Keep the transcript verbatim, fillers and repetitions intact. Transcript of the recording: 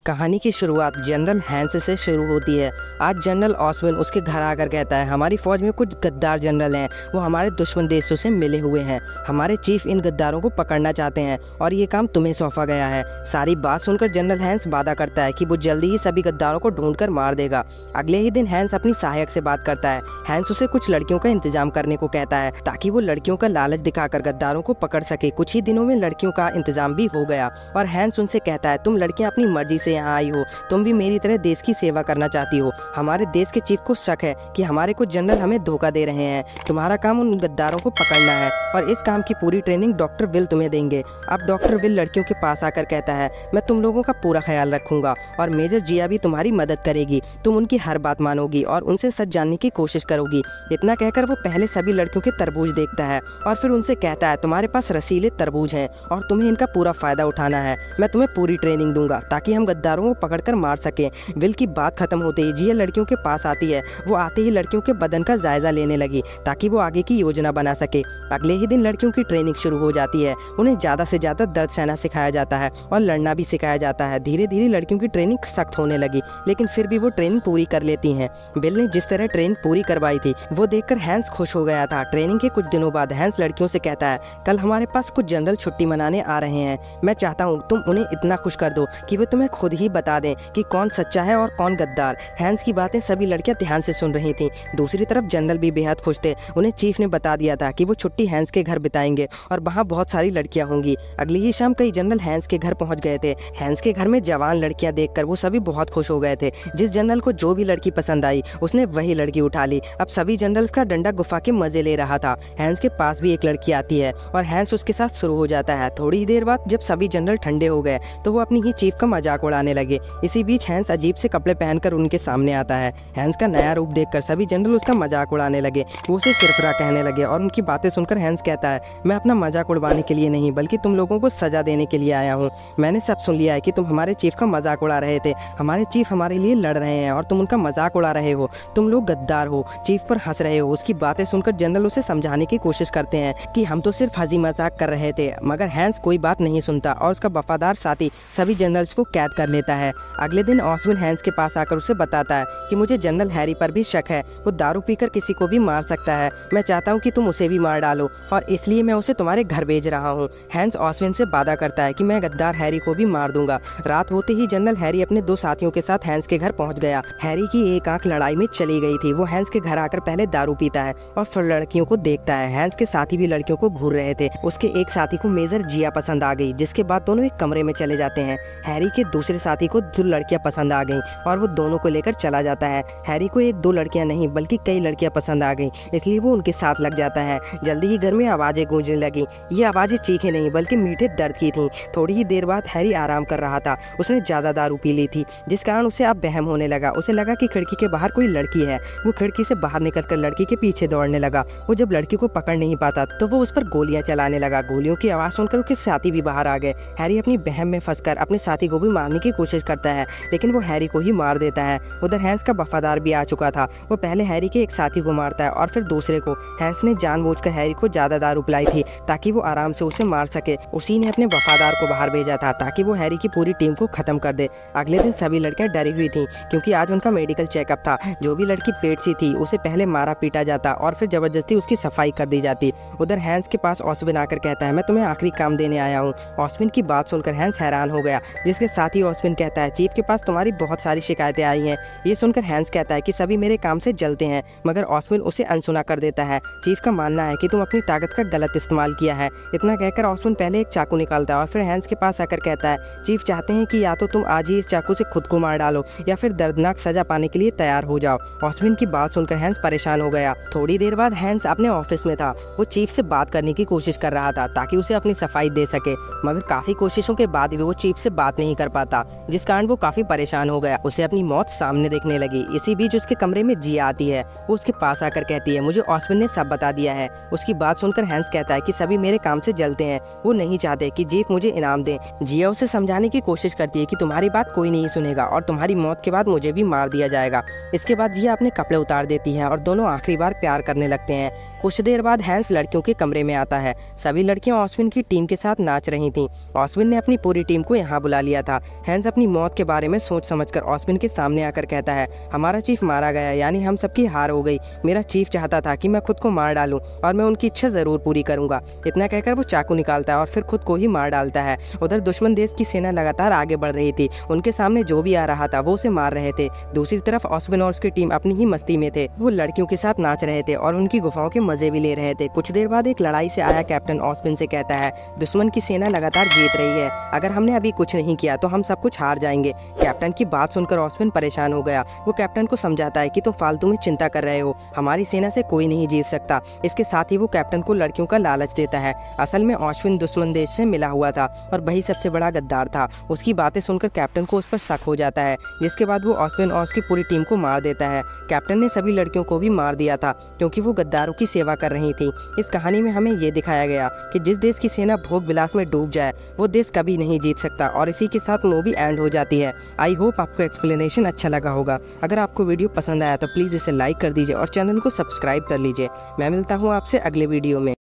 कहानी की शुरुआत जनरल हैंस से शुरू होती है। आज जनरल ऑस्वेन उसके घर आकर कहता है, हमारी फौज में कुछ गद्दार जनरल हैं, वो हमारे दुश्मन देशों से मिले हुए हैं। हमारे चीफ इन गद्दारों को पकड़ना चाहते हैं और ये काम तुम्हें सौंपा गया है। सारी बात सुनकर जनरल हैंस वादा करता है कि वो जल्दी ही सभी गद्दारों को ढूंढकर मार देगा। अगले ही दिन हैंस अपनी सहायक से बात करता है। हैंस उसे कुछ लड़कियों का इंतजाम करने को कहता है ताकि वो लड़कियों का लालच दिखाकर गद्दारों को पकड़ सके। कुछ ही दिनों में लड़कियों का इंतजाम भी हो गया और हैंस उनसे कहता है, तुम लड़कियां अपनी मर्जी से यहाँ आई हो, तुम भी मेरी तरह देश की सेवा करना चाहती हो। हमारे देश के चीफ को शक है कि हमारे कुछ जनरल हमें धोखा दे रहे हैं। तुम्हारा काम उन गद्दारों को पकड़ना है और इस काम की पूरी ट्रेनिंग डॉक्टर विल तुम्हें देंगे। अब डॉक्टर विल लड़कियों के पास आकर कहता है, मैं तुम लोगों का पूरा ख्याल रखूंगा और मेजर जिया भी तुम्हारी मदद करेगी। तुम उनकी हर बात मानोगी और उनसे सच जानने की कोशिश करोगी। इतना कहकर वो पहले सभी लड़कियों के तरबूज देखता है और फिर उनसे कहता है, तुम्हारे पास रसीले तरबूज हैं और तुम्हें इनका पूरा फायदा उठाना है। मैं तुम्हें पूरी ट्रेनिंग दूंगा ताकि हम गद्दारों को पकड़कर मार सके। विल की बात खत्म होते ही जिया लड़कियों के पास आती है। वो आते ही लड़कियों के बदन का जायजा लेने लगी ताकि वो आगे की योजना बना सके। अगले ही दिन लड़कियों की ट्रेनिंग शुरू हो जाती है। उन्हें ज्यादा से ज्यादा दर्द सहना सिखाया जाता है और लड़ना भी सिखाया जाता है। धीरे धीरे लड़कियों की ट्रेनिंग सख्त होने लगी, लेकिन फिर भी वो ट्रेनिंग पूरी कर लेती हैं। विल ने जिस तरह ट्रेनिंग पूरी करवाई थी वो देखकर हैंस खुश हो गया था। ट्रेनिंग के कुछ दिनों बाद हैंस लड़कियों से कहता है, कल हमारे पास कुछ जनरल छुट्टी मनाने आ रहे हैं। मैं चाहता हूँ तुम उन्हें इतना खुश कर दो कि वे तुम्हें खुद ही बता दें कि कौन सच्चा है और कौन गद्दार। हैंस की बातें सभी लड़कियां ध्यान से सुन रही थीं। दूसरी तरफ जनरल भी बेहद खुश थे। उन्हें चीफ ने बता दिया था कि वो छुट्टी हैंस के घर बिताएंगे और वहाँ बहुत सारी लड़कियां होंगी। अगली ही शाम कई जनरल हैंस के घर पहुंच गए थे। हैंस के घर में जवान लड़कियां देखकर वो सभी बहुत खुश हो गए थे। जिस जनरल को जो भी लड़की पसंद आई उसने वही लड़की उठा ली। अब सभी जनरल्स का डंडा गुफा के मजे ले रहा था। हैंस के पास भी एक लड़की आती है और हैंस उसके साथ शुरू हो जाता है। थोड़ी देर बाद जब सभी जनरल ठंडे हो गए तो वो अपनी ही चीफ का मजाक उड़ाने लगे। इसी बीच हैंस अजीब से कपड़े पहनकर उनके सामने आता है। हैंस का नया रूप देखकर सभी जनरल उसका मजाक उड़ाने लगे। वो उसे सिरफरा कहने लगे और उनकी बातें सुनकर हैंस कहता है, मैं अपना मजाक उड़वाने के लिए नहीं बल्कि तुम लोगों को सजा देने के लिए आया हूँ। मैंने सब सुन लिया है कि तुम हमारे चीफ का मजाक उड़ा रहे थे। हमारे चीफ हमारे लिए लड़ रहे हैं और तुम उनका मजाक उड़ा रहे हो। तुम लोग गद्दार हो, चीफ पर हंस रहे हो। उसकी बातें सुनकर जनरल उसे समझाने की कोशिश करते हैं कि हम तो सिर्फ हंसी मजाक कर रहे थे, मगर हैंस कोई बात नहीं सुनता और उसका वफादार साथी सभी जनरल्स को कैद कर लेता है। अगले दिन ऑस्वेन हैंस के पास आकर उसे बताता है कि मुझे जनरल हैरी पर भी शक है। वो दारू पीकर किसी को भी मार सकता है। मैं चाहता हूँ कि तुम उसे भी मार डालो और इसलिए मैं उसे तुम्हारे घर भेज रहा हूँ। हैंस ऑस्वेन से वादा करता है कि मैं गद्दार हैरी को भी मार दूंगा। रात होते ही जनरल हैरी अपने दो साथियों के साथ हैंस के घर पहुँच गया। हैरी की एक आंख लड़ाई में चली गई थी। वो हैंस के घर आकर पहले दारू पीता है और फिर लड़कियों को देखता है। हैंस के साथी भी लड़कियों को घूर रहे थे। उसके एक साथी को मेजर जिया पसंद आ गई, जिसके बाद दोनों एक कमरे में चले जाते हैं। हैरी के दूसरे साथी को दो लड़कियां पसंद आ गईं और वो दोनों को लेकर चला जाता है। हैरी को एक दो लड़कियां नहीं बल्कि कई लड़कियां पसंद आ गईं, इसलिए वो उनके साथ लग जाता है। जल्दी ही घर में आवाजें गूंजने लगी। ये आवाजें चीखें नहीं बल्कि मीठे दर्द की थीं। थोड़ी ही देर बाद हैरी आराम कर रहा था। उसने ज्यादा दारू पी ली थी, जिस कारण उसे अब वहम होने लगा। उसे लगा कि खिड़की के बाहर कोई लड़की है। वो खिड़की से बाहर निकलकर लड़की के पीछे दौड़ने लगा। वो जब लड़की को पकड़ नहीं पाता तो वो उस पर गोलियां चलाने लगा। गोलियों की आवाज सुनकर उसके साथी भी बाहर आ गए। हैरी अपनी बहम में फंसकर अपने साथी को भी मारने की कोशिश करता है, लेकिन वो हैरी को ही मार देता है। उधर हैंस का वफादार भी आ चुका था। वो पहले हैरी के एक साथी को मारता है और फिर दूसरे को। हैंस ने जानबूझकर हैरी को ज्यादा दारू पिलाई थी ताकि वो आराम से उसे मार सके। उसी ने अपने वफादार को बाहर भेजा था ताकि वो हैरी की पूरी टीम को खत्म कर दे। अगले दिन सभी लड़कियां डरी हुई थी क्योंकि आज उनका मेडिकल चेकअप था। जो भी लड़की पेट सी थी उसे पहले मारा पीटा जाता और फिर जबरदस्ती उसकी सफाई कर दी जाती। उधर हैंस के पास ऑस्वेन आकर कहता है, मैं तुम्हें आखिरी काम देने आया हूँ। ऑस्वेन की बात सुनकर हैंस हैरान हो गया, जिसके साथ ही ऑस्वेन कहता है, चीफ के पास तुम्हारी बहुत सारी शिकायतें आई हैं। ये सुनकर हैंस कहता है कि सभी मेरे काम से जलते हैं, मगर ऑस्वेन उसे अनसुना कर देता है। चीफ का मानना है कि तुम अपनी ताकत का गलत इस्तेमाल किया है। इतना कहकर ऑस्वेन पहले एक चाकू निकालता है और फिर हैंस के पास आकर कहता है, चीफ चाहते हैं कि या तो तुम आज ही इस चाकू से खुद को मार डालो या फिर दर्दनाक सजा पाने के लिए तैयार हो जाओ। ऑस्वेन की बात सुनकर हैंस परेशान हो गया। थोड़ी देर बाद हैंस अपने ऑफिस में था। वो चीफ से बात करने की कोशिश कर रहा था ताकि उसे अपनी सफाई दे सके, मगर काफी कोशिशों के बाद भी वो चीफ से बात नहीं कर पाता, जिस कारण वो काफी परेशान हो गया। उसे अपनी मौत सामने देखने लगी। इसी बीच उसके कमरे में जिया आती है। वो उसके पास आकर कहती है, मुझे ऑस्वेन ने सब बता दिया है। उसकी बात सुनकर हैंस कहता है कि सभी मेरे काम से जलते हैं। वो नहीं चाहते कि चीफ मुझे इनाम दे। जिया उसे समझाने की कोशिश करती है कि तुम्हारी बात कोई नहीं सुनेगा और तुम्हारी मौत के बाद मुझे भी मार दिया जाएगा। इसके बाद जिया अपने कपड़े उतार देती है और दोनों आखिरी बार प्यार करने लगते हैं। कुछ देर बाद हैंस लड़कियों के कमरे में आता है। सभी लड़कियां ऑस्वेन की टीम के साथ नाच रही थीं। ऑस्वेन ने अपनी पूरी टीम को यहाँ बुला लिया था। हैंस हैंस अपनी मौत के बारे में सोच समझकर ऑस्विन के सामने आकर कहता है, हमारा चीफ मारा गया, यानी हम सबकी हार हो गई। मेरा चीफ चाहता था कि मैं खुद को मार डालूं और मैं उनकी इच्छा जरूर पूरी करूंगा। इतना कहकर वो चाकू निकालता है और फिर खुद को ही मार डालता है। उधर दुश्मन देश की सेना लगातार आगे बढ़ रही थी, उनके सामने जो भी आ रहा था वो उसे मार रहे थे। दूसरी तरफ ऑस्विन और उसकी टीम अपनी ही मस्ती में थे, वो लड़कियों के साथ नाच रहे थे और उनकी गुफाओं के मजे भी ले रहे थे। कुछ देर बाद एक लड़ाई से आया कैप्टन ऑस्विन से कहता है, दुश्मन की सेना लगातार जीत रही है, अगर हमने अभी कुछ नहीं किया तो हम सब कुछ हार जाएंगे। कैप्टन की बात सुनकर ऑस्विन परेशान हो गया। वो कैप्टन को समझाता है कि तुम फालतू में चिंता कर रहे हो, हमारी सेना से कोई नहीं जीत सकता। इसके साथ ही वो कैप्टन को लड़कियों का लालच देता है। असल में ऑस्विन दुश्मन देश से मिला हुआ था और वही सबसे बड़ा गद्दार था। उसकी बातें सुनकर कैप्टन को उस पर शक हो जाता है, जिसके बाद वो ऑस्विन और उसकी पूरी टीम को मार देता है। कैप्टन ने सभी लड़कियों को भी मार दिया था क्योंकि वो गद्दारों की सेवा कर रही थी। इस कहानी में हमें ये दिखाया गया कि जिस देश की सेना भोग विलास में डूब जाए वो देश कभी नहीं जीत सकता, और इसी के साथ मूवी एंड हो जाती है। आई होप आपको एक्सप्लेनेशन अच्छा लगा होगा। अगर आपको वीडियो पसंद आया तो प्लीज़ इसे लाइक कर दीजिए और चैनल को सब्सक्राइब कर लीजिए। मैं मिलता हूँ आपसे अगले वीडियो में।